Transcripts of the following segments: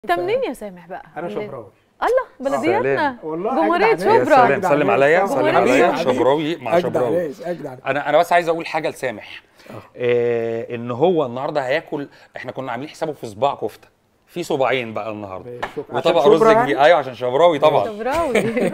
انت منين يا سامح بقى؟ انا شبراوي. الله بلدياتنا والله جمهورية أجدع شبرا. سلام سلم عليا سلم عليا شبراوي مع شبراوي. اجدع. انا بس عايز اقول حاجه لسامح. ان هو النهارده هياكل. احنا كنا عاملين حسابه في صباع كفته، في صباعين بقى النهارده وطبق رز كبير. ايوه عشان شبراوي طبعا. شبراوي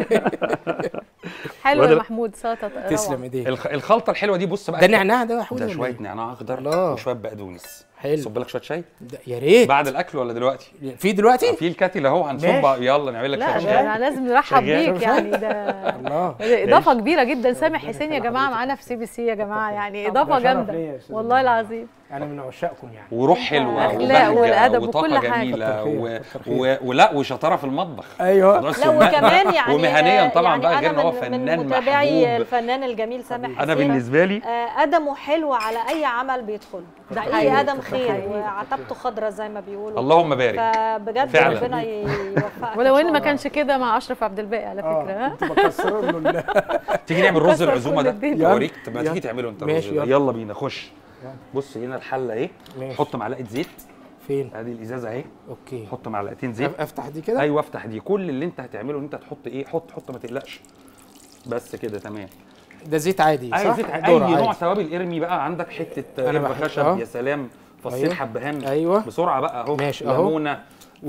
حلو يا محمود، سلطه تسلم ايديك. الخلطه الحلوه دي بص بقى، ده نعناع ده يا حود، ده شويه نعناع اخضر وشويه بقدونس. حلو. صب لك شويه شاي يا ريت بعد الاكل ولا دلوقتي؟ في دلوقتي في الكاتل اهو هنصب. يلا نعمل لك لا شويه ده شاي. لازم نرحب بيك يعني. ده الله اضافه كبيره جدا. سامح حسين يا جماعه معانا في CBC يا جماعه، يعني اضافه جامده والله العظيم. انا من عشاقكم يعني. وروح حلوه اخلاق والادب وكل وطاقه حاجه جميله ولا وشطاره في المطبخ. ايوه لا وكمان يعني ومهنيا طبعا يعني بقى، غير ان هو من فنان متابعي محبوب. الفنان الجميل سامح حسين. انا بالنسبه لي ادمه حلو على اي عمل بيدخله، ده حقيقي ادم خير وعتبته خضره زي ما بيقولوا. اللهم بارك. فبجد فعلا. ربنا يوفقك. ولو ان ما كانش كده مع اشرف عبد الباقي على فكره. كنت بكسر له. تيجي نعمل رز العزومه ده الدنيا. اوريك. طب ما تيجي تعمله انت الرز ده. ماشي، يلا بينا خش. بص هنا الحله اهي، حط معلقه زيت. فين؟ ادي الازازه اهي. اوكي. حط معلقتين زيت. افتح دي كده. ايوه افتح دي. كل اللي انت هتعمله ان انت تحط ايه، حط ما تقلقش. بس كده تمام. ده زيت عادي صح؟ زيت اي نوع توابل. ارمي بقى عندك حته قرفه خشب، يا سلام، فصين حبهان. ايوه بسرعه بقى اهو. ماشي اهو. ليمونه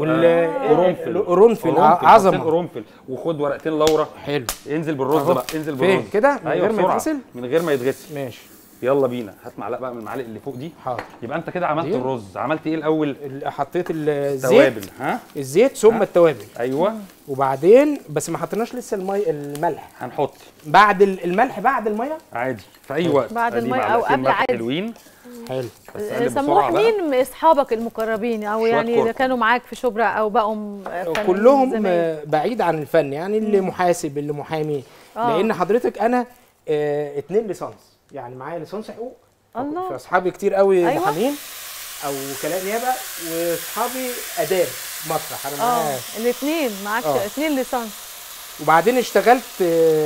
قرنفل عظمه. قرنفل. وخد ورقتين لورا. حلو. انزل بالرز بقى، انزل بالرز. فين كده؟ من غير ما يتغسل؟ من غير ما يتغسل. ماشي. يلا بينا. هات معلقه بقى من المعالق اللي فوق دي. حاضر. يبقى انت كده عملت الرز. عملت ايه الاول؟ حطيت الزيت. توابل. ها الزيت ثم التوابل. ايوه. وبعدين بس ما حطيناش لسه الملح. هنحط بعد الملح بعد الميه عادي في اي وقت. بعد الميه او قبل عادي. حلوين. حلو. سموح مين اصحابك المقربين او يعني اللي كانوا معاك في شبرا او بقوا كلهم بعيد عن الفن، يعني اللي محاسب اللي محامي. لان حضرتك انا 2 ليسانس، يعني معايا ليسانس حقوق. الله. فاصحابي كتير قوي محامين أيوة. او وكلاء نيابه، واصحابي اداب مسرح. انا معايا الاثنين معاك 2 ليسانس. وبعدين اشتغلت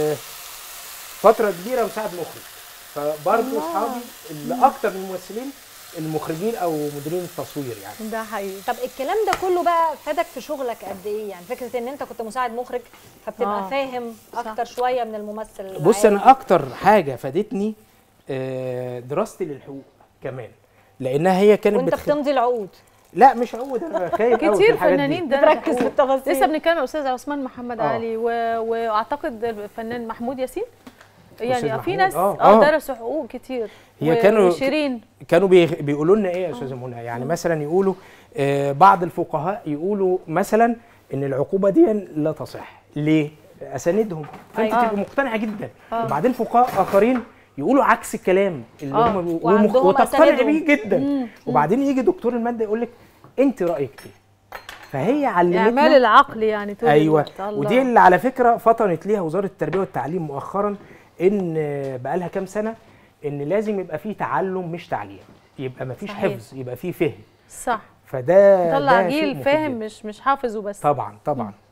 فتره كبيره مساعد مخرج. فبرضه اصحابي اللي اكتر من الممثلين المخرجين او مديرين التصوير يعني. ده حقيقي. طب الكلام ده كله بقى فادك في شغلك قد ايه؟ يعني فكره ان انت كنت مساعد مخرج فبتبقى فاهم اكتر شويه من الممثل. بص انا اكتر حاجه فادتني دراستي للحقوق كمان، لانها هي كانت وانت بتمضي العقود. لا مش عقود، انا خايف كتير فنانين بتركز في التفاصيل. لسه بنتكلم مع استاذ عثمان محمد علي واعتقد الفنان محمود ياسين، يعني في ناس درسوا حقوق كتير. هي كانوا شيرين كانوا بيقولوا لنا ايه يا استاذه منى، يعني مثلا يقولوا بعض الفقهاء يقولوا مثلا ان العقوبه دي لا تصح. ليه؟ اساندهم، فانت تبقى مقتنعه جدا. وبعدين فقهاء اخرين يقولوا عكس الكلام اللي هم وتقتنع بيه جدا. وبعدين يجي دكتور الماده يقول لك انت رايك ايه؟ فهي علمتنا اعمال العقل يعني طول ايوه. ودي اللي على فكره فطنت ليها وزاره التربيه والتعليم مؤخرا، ان بقى لها كام سنه ان لازم يبقى فيه تعلم مش تعليم، يبقى ما فيش حفظ، يبقى فيه فهم. صح. فده طلع جيل فاهم مش حافظ وبس. طبعا.